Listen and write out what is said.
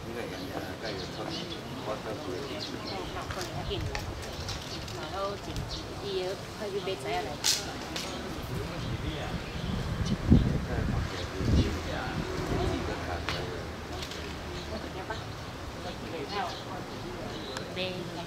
应该人家该有穿我都不会去。 好，可能见，然后前伊快去买仔来。 在旁边就是几个看的。 买。